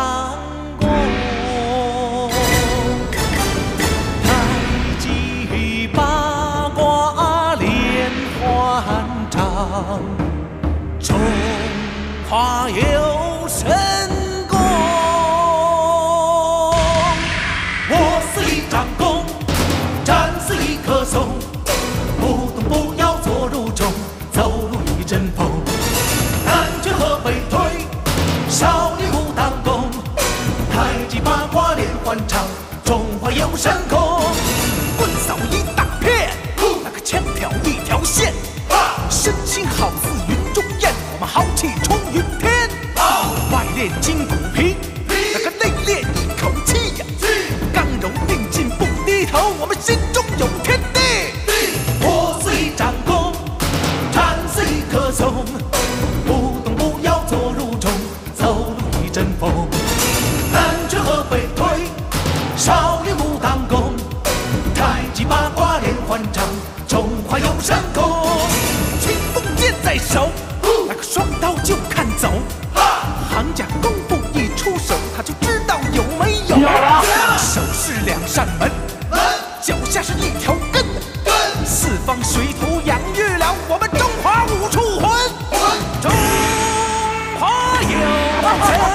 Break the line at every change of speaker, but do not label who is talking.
张弓，太极八卦连环掌，中华有神功。我似一张弓，战似一棵松，不动不摇坐如钟，走路一阵风。南拳和北腿，少林武当功，太极八卦连环掌，中华有神功。棍扫一大片，那个枪挑一条线，身形好似云中雁，我们豪气冲云天。外练筋骨皮，那个内练一口气呀，刚柔并进不低头，我们心中有天地。我似一张弓，战似一棵松，不动不摇坐如钟，走路一阵风。南拳和北腿，少林武当功，太极八卦连环掌，中华有神功。青锋剑在手，那个双刀就看走。行家功夫一出手，他就知道有没有。手是两扇门，脚下是一条根，四方水土养育了我们中华武术魂。中华有神。